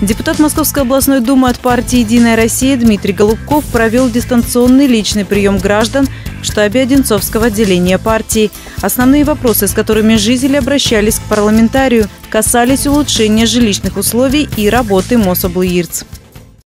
Депутат Московской областной думы от партии «Единая Россия» Дмитрий Голубков провел дистанционный личный прием граждан в штабе Одинцовского отделения партии. Основные вопросы, с которыми жители обращались к парламентарию, касались улучшения жилищных условий и работы Мособлуирц.